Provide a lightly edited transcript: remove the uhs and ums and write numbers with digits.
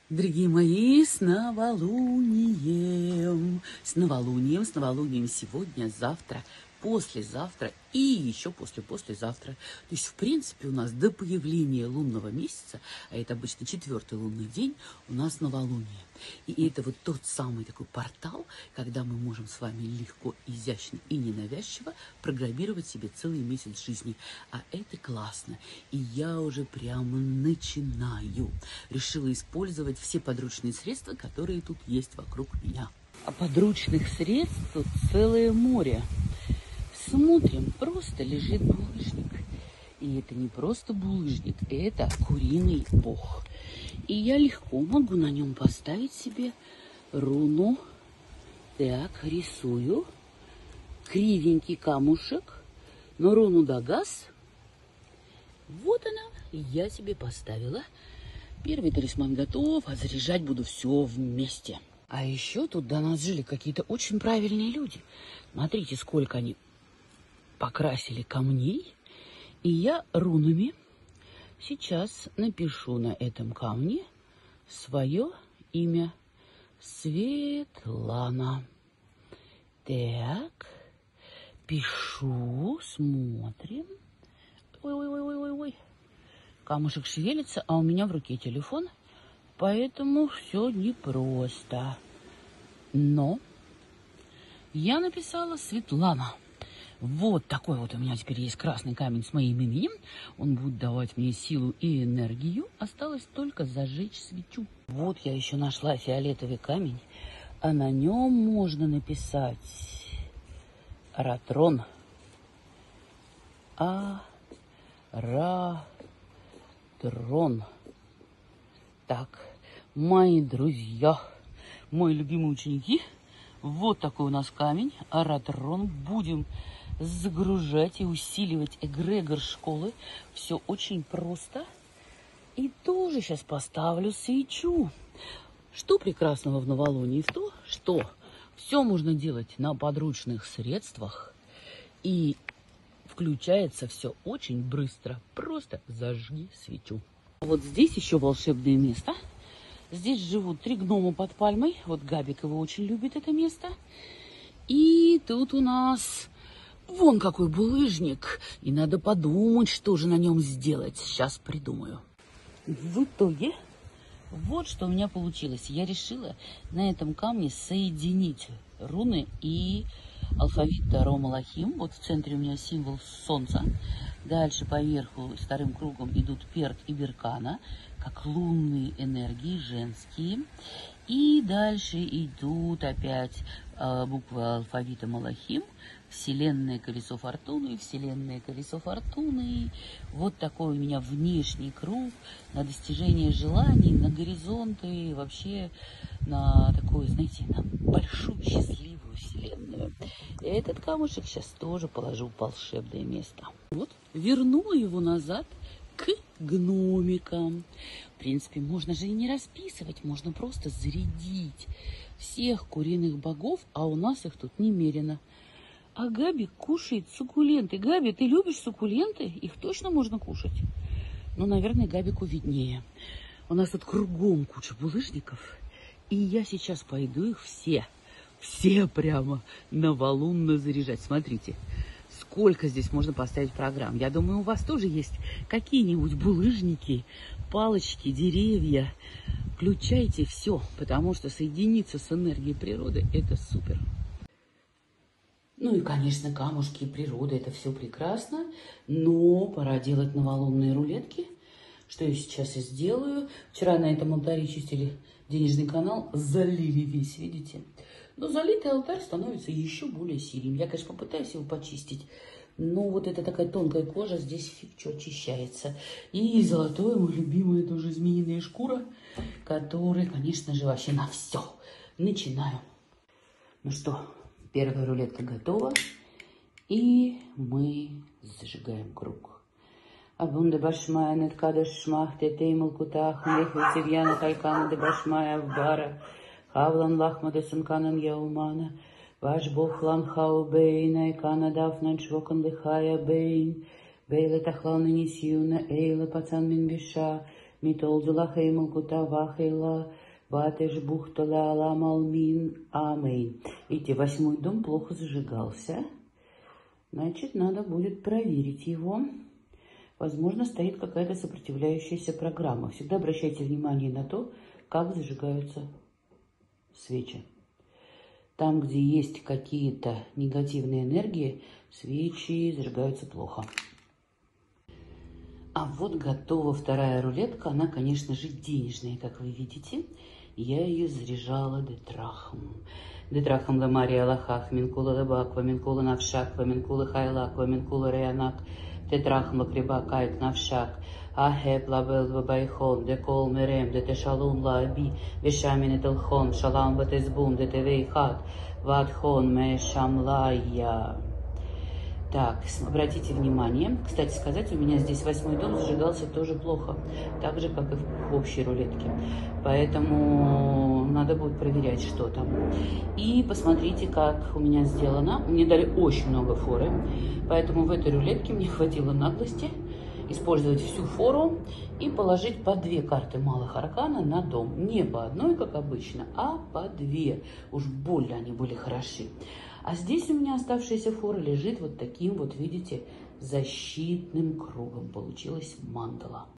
Дорогие мои, с новолунием! С новолунием, с новолунием сегодня, завтра, послезавтра и еще послезавтра. То есть, в принципе, у нас до появления лунного месяца, а это обычно 4-й лунный день, у нас новолуние. И это вот тот самый такой портал, когда мы можем с вами легко, изящно и ненавязчиво программировать себе целый месяц жизни. А это классно. И я уже прямо начинаю. Решила использовать все подручные средства, которые тут есть вокруг меня. А подручных средств тут целое море. Смотрим, просто лежит булыжник. И это не просто булыжник, это куриный бог. И я легко могу на нем поставить себе руну. Так, рисую. Кривенький камушек. Но руну Дагас. Вот она, я себе поставила. Первый талисман готов, а заряжать буду все вместе. А еще тут до нас жили какие-то очень правильные люди. Смотрите, сколько они покрасили камней. И я рунами сейчас напишу на этом камне свое имя. Светлана. Так, пишу, смотрим. Ой. Камушек шевелится, а у меня в руке телефон, поэтому все непросто. Но я написала Светлана. Вот такой вот у меня теперь есть красный камень с моим именем. Он будет давать мне силу и энергию. Осталось только зажечь свечу. Вот я еще нашла фиолетовый камень, а на нем можно написать Аратрон. Аратрон. Так, мои друзья, мои любимые ученики, вот такой у нас камень, Аратрон. Будем загружать и усиливать эгрегор школы. Все очень просто. И тоже сейчас поставлю свечу. Что прекрасного в новолунии? В том, что все можно делать на подручных средствах. И включается все очень быстро. Просто зажги свечу. Вот здесь еще волшебное место. Здесь живут 3 гнома под пальмой. Вот Габик его очень любит, это место. И тут у нас вон какой булыжник. И надо подумать, что же на нем сделать. Сейчас придумаю. В итоге, вот что у меня получилось. Я решила на этом камне соединить руны и алфавит Таро Малахим. Вот в центре у меня символ солнца. Дальше по верху вторым кругом идут Перт и Беркана, как лунные энергии, женские. И дальше идут опять буквы алфавита Малахим. Вселенное колесо фортуны, вселенное колесо фортуны. Вот такой у меня внешний круг на достижение желаний, на горизонты, вообще на такую, знаете, на большую счастливую вселенную. И этот камушек сейчас тоже положу в волшебное место. Вот, вернула его назад к гномикам. В принципе, можно же и не расписывать, можно просто зарядить всех куриных богов, а у нас их тут немерено. А Габи кушает суккуленты. Габи, ты любишь суккуленты? Их точно можно кушать? Ну, наверное, Габику виднее. У нас тут кругом куча булыжников. И я сейчас пойду их все прямо новолунно заряжать. Смотрите, сколько здесь можно поставить программ. Я думаю, у вас тоже есть какие-нибудь булыжники, палочки, деревья. Включайте все, потому что соединиться с энергией природы – это супер. Ну и, конечно, камушки и природа, это все прекрасно, но пора делать новолунные рулетки, что я сейчас и сделаю. Вчера на этом алтаре чистили денежный канал, залили весь, видите? Но залитый алтарь становится еще более сильным. Я, конечно, попытаюсь его почистить, но вот эта такая тонкая кожа здесь фиг что очищается. И золотое, мое любимое, тоже змеиная шкура, которая, конечно же, вообще на все. Начинаю. Ну что, первая рулетка готова, и мы зажигаем круг. Абунда башмая неткада шмах тетеймал кутах неху тивьяна талькана де башмая в бара хавлан лахма де санканан яумана ваш бог лан хау бейна и канадав нанчвокан лихая бейн бейле тахлана нисюна эйла пацан мин биша Митолдула хеймал кутава хейла, батеш бухтала ламалмин, амейн. Видите, 8-й дом плохо зажигался. Значит, надо будет проверить его. Возможно, стоит какая-то сопротивляющаяся программа. Всегда обращайте внимание на то, как зажигаются свечи. Там, где есть какие-то негативные энергии, свечи зажигаются плохо. А вот готова вторая рулетка. Она, конечно же, денежная, как вы видите. Я ее заряжала детрахом. Детрахом ла Мария Аллахах, минкула лебаква, минкула навшаква, минкула хайлаква, минкула реанак, тетрахом лакриба кайк навшак. Ахеп лабел вабайхон, декол мерем, детешалун лааби, вешамин этелхон, шалам батезбун, детевейхат, вадхон мешамлая. Так, обратите внимание, кстати сказать, у меня здесь 8-й дом зажигался тоже плохо, так же, как и в общей рулетке. Поэтому надо будет проверять, что там. И посмотрите, как у меня сделано. Мне дали очень много форы, поэтому в этой рулетке мне хватило наглости использовать всю фору и положить по 2 карты малых аркана на дом. Не по одной, как обычно, а по 2. Уж больно они были хороши. А здесь у меня оставшаяся фора лежит вот таким вот, видите, защитным кругом. Получилась мандала.